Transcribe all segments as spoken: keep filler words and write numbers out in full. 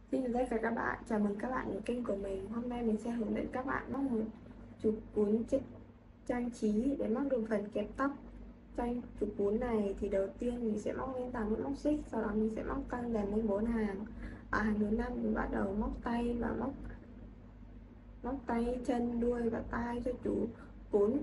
Xin chào tất cả các bạn, chào mừng các bạn đến kênh của mình. Hôm nay mình sẽ hướng dẫn các bạn móc một chụp cuốn trang trí để móc được phần kẹp tóc. Trong chụp cuốn này thì đầu tiên mình sẽ móc lên tám mũi móc xích, sau đó mình sẽ móc căng dần lên bốn hàng. Ở hàng thứ năm mình bắt đầu móc tay và móc móc tay, chân, đuôi và tai cho chủ cuốn.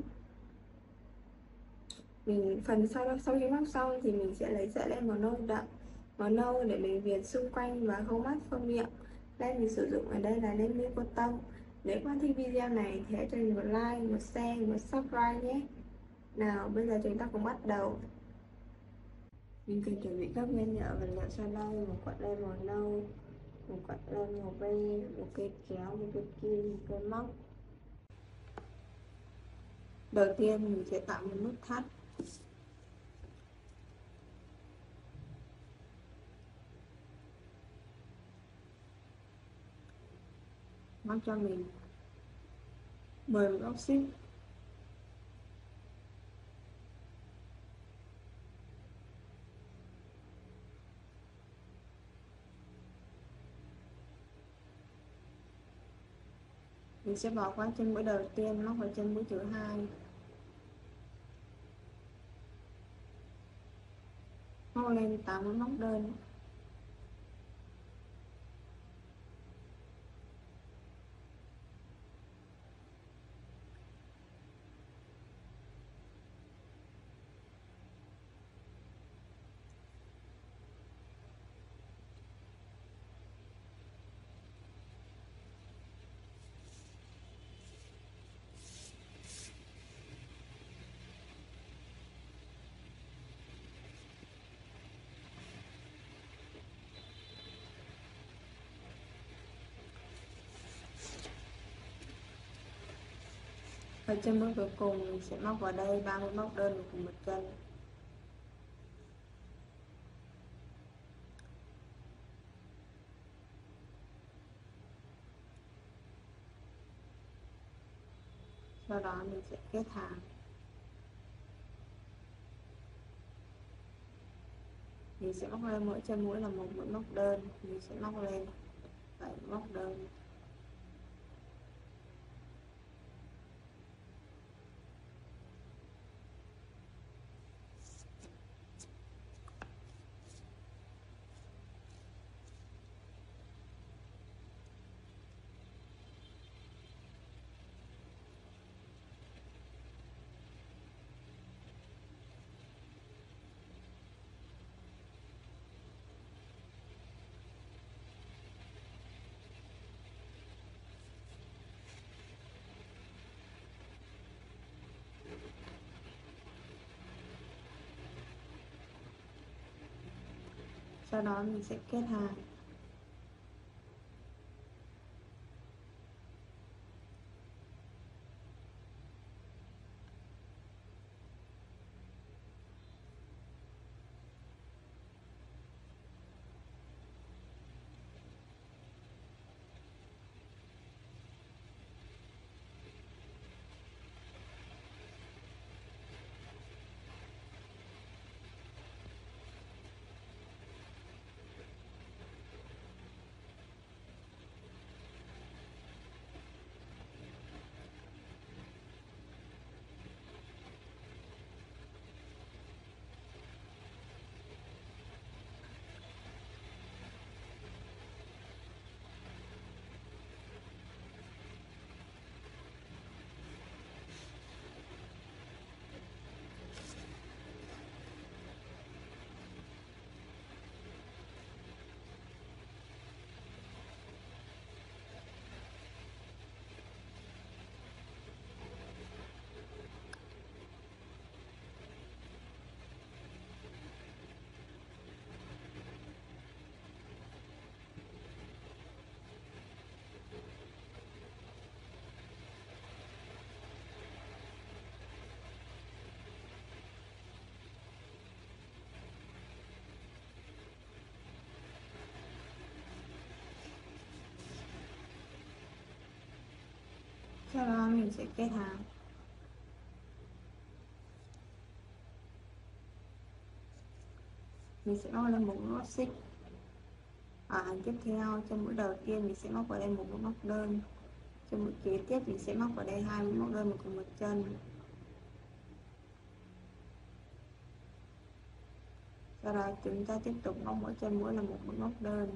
Mình phần sau sau khi móc xong thì mình sẽ lấy sợi len màu nâu đậm, màu nâu để mình viền xung quanh và khâu mắt khâu miệng. Len mình sử dụng ở đây là len mi cô tông. Nếu các bạn thích video này thì hãy cho mình một like, một share, một subscribe nhé. Nào bây giờ chúng ta cùng bắt đầu. Mình cần chuẩn bị các nguyên liệu vật liệu sau đây: một cuộn len màu nâu, một cuộn len màu beige, một cây kéo, một cây kim, một cây móc. Đầu tiên mình sẽ tạo một nút thắt. Móc cho mình mười mũi móc xích. Mình sẽ bỏ qua chân mũi đầu tiên, móc vào chân mũi thứ hai, móc lên tám mũi móc đơn. Ở chân mũi cuối cùng mình sẽ móc vào đây ba mũi móc đơn của cùng một chân. Sau đó mình sẽ kết hàng. Mình sẽ móc lên mỗi chân mũi là một mũi móc đơn, mình sẽ móc lên bảy móc đơn. Sau đó mình sẽ kết hàng. Sau đó mình sẽ kết hàng. Mình sẽ móc lên một mũi móc xích. Ở hàng tiếp theo, trong mũi đầu tiên mình sẽ móc vào đây một mũi móc đơn, trong mũi kế tiếp mình sẽ móc vào đây hai mũi móc đơn một cùng một chân. Sau đó chúng ta tiếp tục móc mỗi chân mũi là một mũi móc đơn.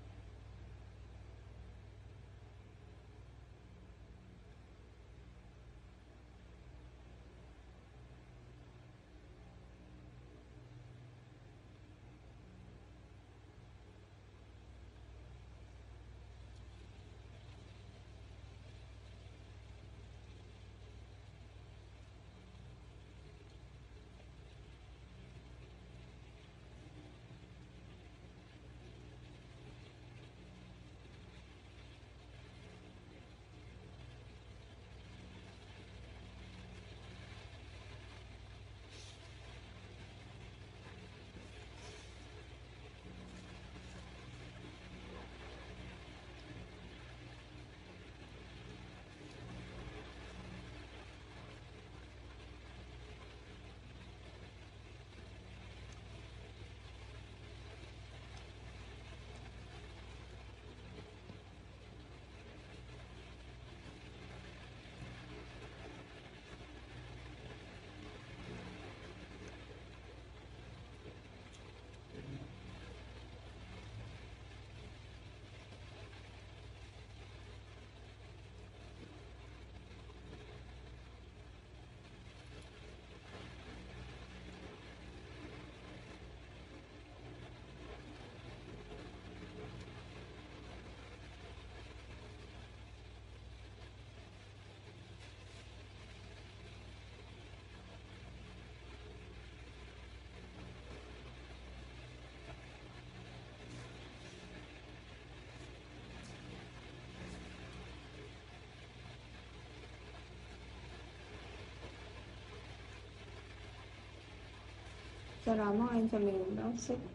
Sau đó móc lên cho mình một móc xích.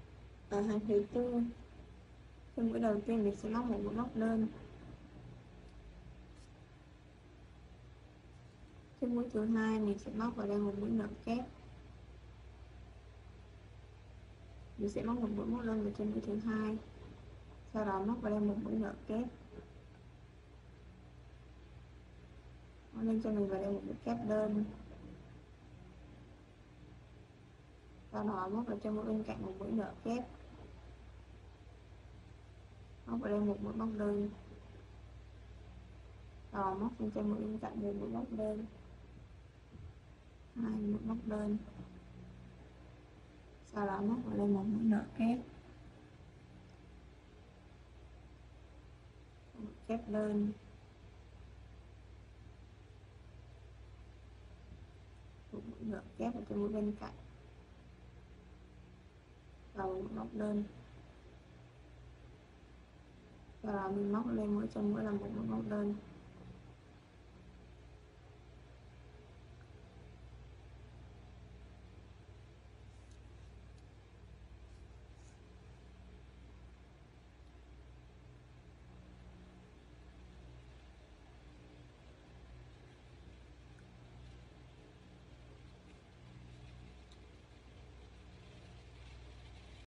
Ở hàng thứ tư, trong mũi đầu tiên mình sẽ móc một mũi móc đơn, trong mũi thứ hai mình sẽ móc vào đây một mũi nở kép, mình sẽ móc một mũi móc đơn vào trên mũi thứ hai, sau đó móc vào đây một mũi nở kép, móc lên cho mình vào đây một mũi kép đơn, sau đó móc vào cho mũi bên cạnh một mũi nở kép, móc vào đây một mũi móc đơn, sau đó móc lên cho mũi bên cạnh một mũi móc đơn, hai mũi móc đơn, sau đó móc vào đây một mũi nở kép, một kép đơn, một mũi nở kép ở trên mũi bên cạnh, vào một móc đơn, sau đó mình móc lên mỗi chân mũi là một mũi móc đơn.